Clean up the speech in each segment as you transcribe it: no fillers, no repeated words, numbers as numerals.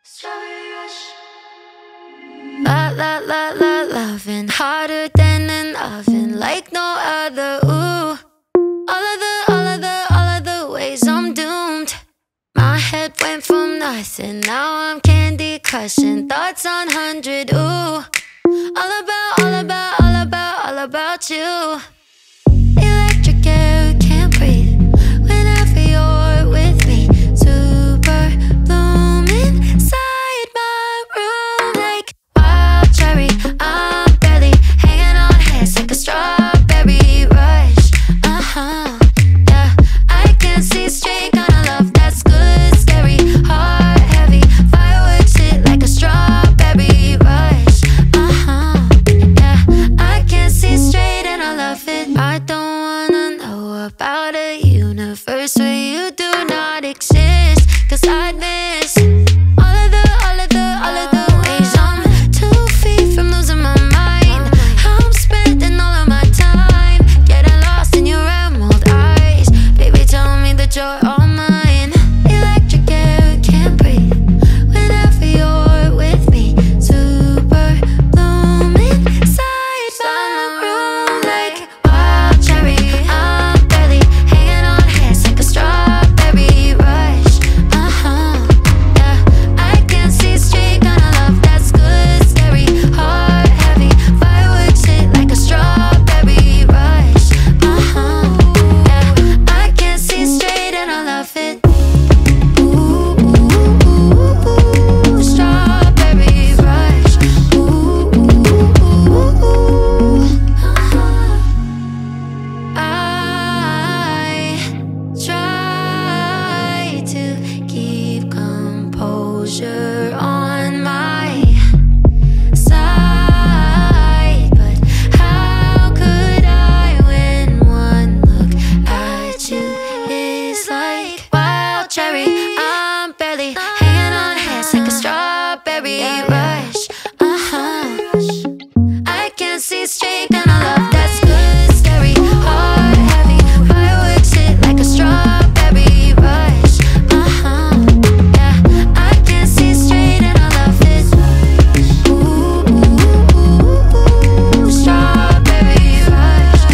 La la la la, loving hotter than an oven, like no other. Ooh, all of the ways I'm doomed. My head went from nothing, now I'm candy crushing. Thoughts on 100. Ooh, all about you. Electric air, can't breathe whenever you're with me. Super bloom inside my room like wild cherry. I'm barely hanging on hands like a strawberry rush. Yeah, I can see straight, kinda love that's good, scary, heart heavy, fireworks hit like a strawberry rush. Yeah, I can see straight and I love it. I don't wanna know about a universe where you do not exist, 'cause I'd miss all of the ways I'm 2 feet from losing my mind. How I'm spending all of my time getting lost in your emerald eyes. Baby, tell me that you're all mine. Electric air, can't breathe whenever you're with me. Super bloom inside my room like wild cherry. I'm barely hanging on hands like a strawberry rush. Yeah, I can see straight, kinda love that's good, scary, heart heavy, fireworks hit like a strawberry rush. Yeah, I can see straight and I love it. Ooh, strawberry rush. I try to keep composure on my side, but how could I when one look at you is like wild cherry? I'm barely hanging on hands like a strawberry rush. I can see straight, and I love that's good, scary, heart heavy, fireworks hit like a strawberry rush. Yeah, I can see straight and I love it. Ooh, strawberry rush.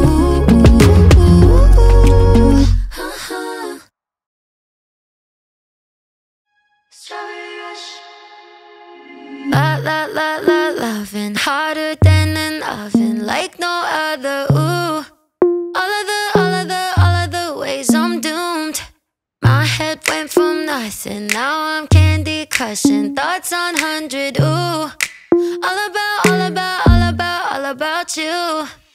Strawberry rush. La la la la, loving hotter than an oven, like no other. Ooh, all of the ways I'm doomed. My head went from nothing, now I'm candy crushing. Thoughts on 100. Ooh, all about you.